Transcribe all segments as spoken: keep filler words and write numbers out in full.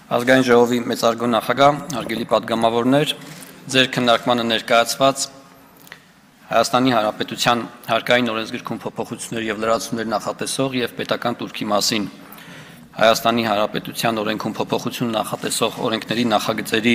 Ազգային ժողովի մեծարգո նախագահ, հարգելի պատգամավորներ, ձեր քննարկմանը ներկայացված Հայաստանի Հանրապետության հարկային օրենսգրքում փոփոխություններ եւ լրացումներ նախատեսող եւ պետական տուրքի մասին Հայաստանի Հանրապետության օրենքում փոփոխություն նախատեսող օրենքների նախագծերի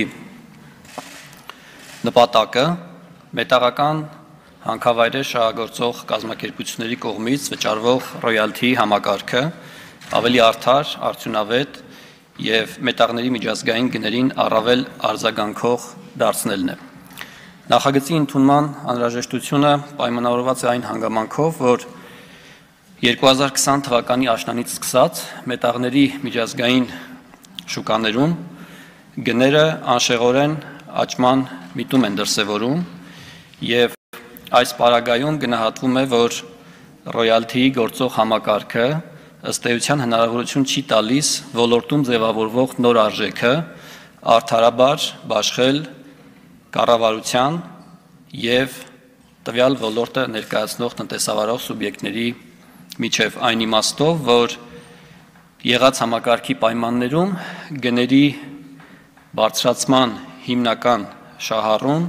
նպատակը մետաղական հանքավայրեր շահագործող կազմակերպությունների կողմից վճարվող ռոյալթիի համակարգը ավելի արդար, արդյունավետ եւ մետաղների միջազգային գներին առավել արձագանքող դարձնելն է։ Նախագծի ընդունման անհրաժեշտությունը պայմանավորված է այն հանգամանքով, որ երկու հազար քսան թվականի աշնանից սկսած մետաղների միջազգային շուկաներում գները անշեղորեն աճման միտում են դրսևորում եւ այս պարագայում գնահատվում է, որ ռոյալթիի գործող համակարգը ըստ էության հնարավորություն չի տալիս ոլորտում ձևավորվող նոր արժեքը արդարաբար բաշխել կառավարության եւ տվյալ ոլորտը ներկայացնող տնտեսավարող սուբյեկտների միջև այն իմաստով, որ եղած համակարգի պայմաններում գների բարձրացման հիմնական շահառուն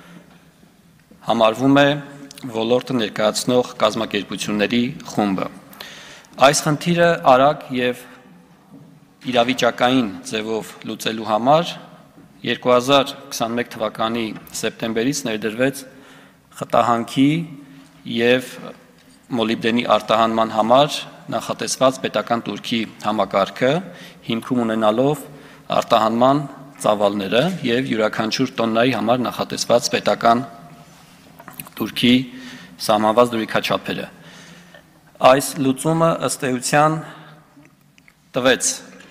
համարվում է ոլորտը ներկայացնող կազմակերպությունների խումբը։ Այս խնդիրը արագ եւ իրավիճակային ձևով լուծելու համար երկու հազար քսանմեկ թվականի սեպտեմբերից ներդրվեց խտահանքի եւ մոլիբդենի արտահանման համար նախատեսված պետական տուրքի համակարգը հիմքում ունենալով արտահանման ծավալները եւ յուրաքանչյուր տոննայի համար նախատեսված պետական տուրքի սահմանված դրույքաչափերը։ Այս լուծումը ըստ էության տվեց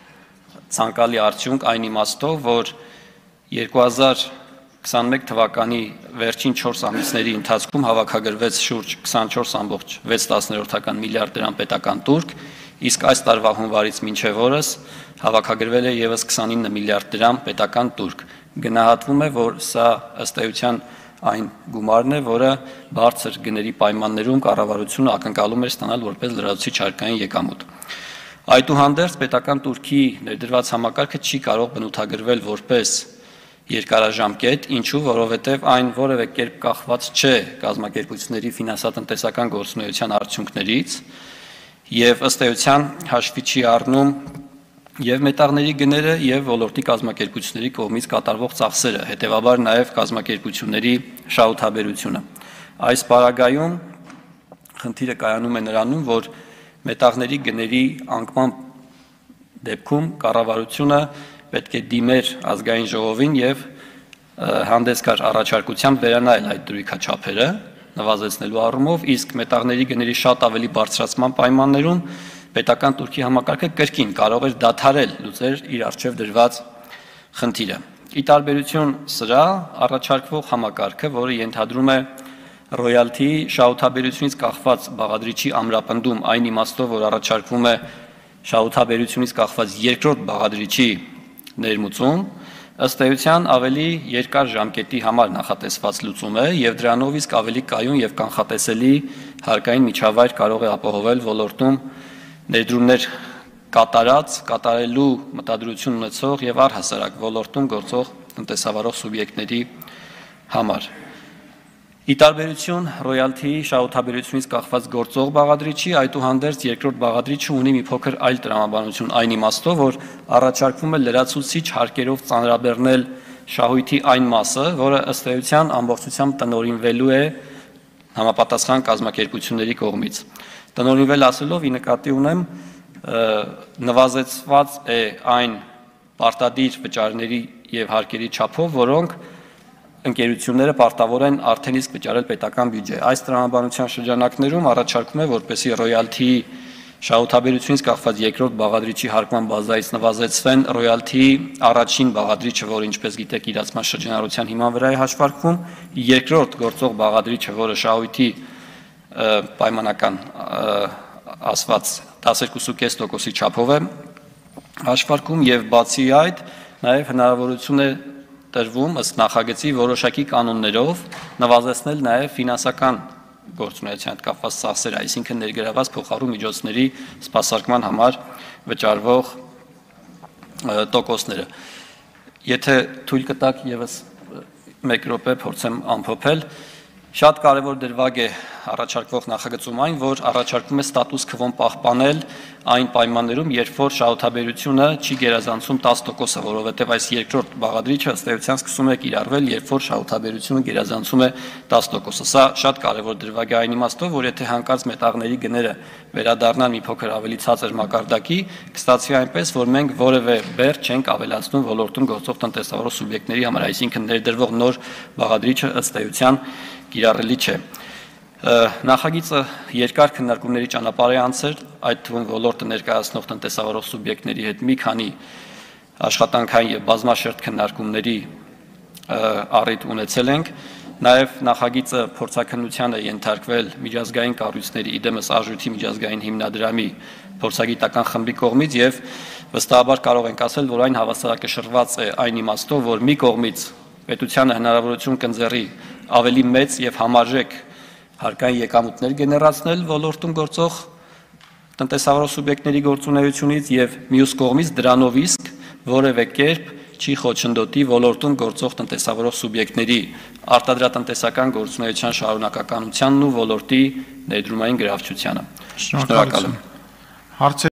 ցանկալի արդյունք այն իմաստով, որ երկու հազար քսանմեկ թվականի վերջին չորս ամիսների ընթացքում հավաքագրվեց շուրջ քսանչորս ամբողջ վեց միլիարդ դրամ պետական տուրք, իսկ այս տարվա հունվարից մինչև օրս հավաքագրվել է եւս քսանինը միլիարդ դրամ պետական տուրք։ Գնահատվում է, որ սա ըստ էության այն գումարն է, որը բարձր գների պայմաններում կառավարությունը ակնկալում էր ստանալ որպես լրացուցիչ հարկային եկամուտ։ Այդուհանդերձ պետական տուրքի ներդրված համակարգը չի կարող բնութագրվել որպես երկարաժամկետ, ինչու, որովհետև այն որևէ կերպ կախված չէ կազմակերպությունների ֆինանսատնտեսական գործունեության արդյունքներից եւ ըստ էության հաշվի չի առնում եւ մետաղների գները եւ ոլորտի կազմակերպությունների կողմից կատարվող ծախսերը, հետեւաբար նաեւ կազմակերպությունների շահութաբերությունը։ Այս պարագայում խնդիրը կայանում է նրանում, որ մետաղների գների անկման դեպքում կառավարությունը պետք է դիմեր ազգային ժողովին եւ հանդես գար առաջարկությամբ վերանայել այդ դրույքաչափերը նվազեցնելու առումով, իսկ մետաղների գների շատ ավելի բարձրացման պայմաններում պետական տուրքի համակարգը կրկին կարող էր դադարել լուծել իր առջև դրված խնդիրը։ Ի տարբերություն սրա, առաջարկվող համակարգը, որը ենթադրում է ռոյալթիի շահութաբերությունից կախված բաղադրիչի ամրապնդում այն իմաստով, որ առաջարկվում է շահութաբերությունից կախված երկրորդ բաղադրիչի ներմուծում, ըստ էության ավելի երկար ժամկետի համար նախատեսված լուծում է եւ դրանով իսկ ավելի կայուն եւ կանխատեսելի հարկային միջավայր կարող է ապահովել ոլորտում ներդրումներ կատարած, կատարելու մտադրություն ունեցող եւ առհասարակ ոլորտում գործող տնտեսավարող սուբյեկտների համար։ Ի տարբերություն ռոյալթիի շահութաբերությունից կախված գործող բաղադրիչի, այդուհանդերձ երկրորդ բաղադրիչը ունի մի փոքր այլ տրամաբանություն այն իմաստով, որ առաջարկվում է լրացուցիչ հարկերով ծանրաբեռնել շահույթի այն մասը, որը ըստ էության ամբողջությամբ տնօրինվելու է համապատասխան կազմակերպությունների կողմից։ Տնօրինվել ասելով ի նկատի ունեմ նվազեցված է այն պարտադիր վճարների եւ հարկերի չափով, որոնք ընկերությունները պարտավոր են արդեն իսկ վճարել պետական բյուջե։ Այս տրամաբանության շրջանակներում առաջարկում է, որպեսզի ռոյալթիի շահութաբերությունից կախված երկրորդ բաղադրիչի հարկման բազայից նվազեցվեն ռոյալթիի առաջին բաղադրիչը, որը ինչպես գիտեք իրացման շրջանառության հիման վրա է հաշվարկվում, երկրորդ գործող բաղադրիչը, որը շահույթի պայմանական ասված տասներկու կόμμα պենս տոկոսի չափով է հաշվարկում եւ բացի այդ նաեւ հնարավորություն է տրվում ըստ նախագծի որոշակի կանոններով նվազեցնել նաեւ ֆինանսական գործունեության հետ կապված ծախսերը, այսինքն ներգրաված փոխառու միջոցների սպասարկման համար վճարվող տոկոսները։ Եթե թույլ կտաք եւս մեկ րոպե փորձեմ ամփոփել, շատ կարևոր դրվագ է առաջարկվող նախագծում այն, որ առաջարկում է ստատուս քվոն պահպանել այն պայմաններում, երբ որ շահութաբերությունը չի գերազանցում տասը տոկոսը, որովհետև այս երկրորդ բաղադրիչը ըստ էության սկսում է կիրառվել, երբ որ շահութաբերությունը գերազանցում է տասը տոկոսը։ Սա շատ կարևոր դրվագ է այն իմաստով, որ եթե հանկարծ մետաղների գները վերադառնան մի փոքր ավելի ցածր մակարդակի, կստացվի այնպես, որ մենք որևէ բեռ չենք ավելացնում ոլորտում գործող տնտեսավարող սուբյեկտների համար, այսինքն ներդրվող նոր բաղադրիչը ըստ էության կիրառելի չէ։ Նախագիծը երկար քննարկումների ճանապարհ է անցել, այդ թվում ոլորտը ներկայացնող տնտեսավարող սուբյեկտների հետ մի քանի աշխատանքային եւ բազմաշերտ քննարկումների առիթ ունեցել ենք, նաեւ նախագիծը փորձաքննության է ենթարկվել միջազգային կառույցների, իդեմս Արժույթի միջազգային հիմնադրամի փորձագիտական խմբի կողմից եւ վստահաբար կարող ենք ասել, որ այն հավասարակշռված է այն իմաստով, որ մի կողմից պետությանը հնարավորություն կընձեռի ավելի մեծ եւ համարժեք հարկային եկամուտներ գեներացնել ոլորտում գործող տնտեսավարող սուբյեկտների գործունեությունից եւ մյուս կողմից դրանով իսկ որևէ կերպ չի խոչընդոտի ոլորտում գործող տնտեսավարող սուբյեկտների արտադրատնտեսական գործունեության շարունակականությանն ու ոլորտի ներդրումային գրավչությանը։ Շնորհակալ եմ։